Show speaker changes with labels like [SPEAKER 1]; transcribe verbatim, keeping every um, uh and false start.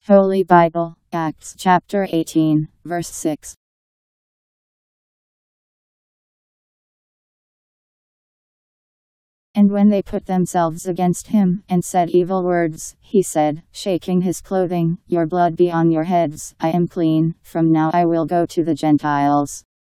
[SPEAKER 1] Holy Bible, Acts chapter eighteen, verse six. And when they put themselves against him, and said evil words, he said, shaking his clothing, Your blood be on your heads, I am clean, from now I will go to the Gentiles.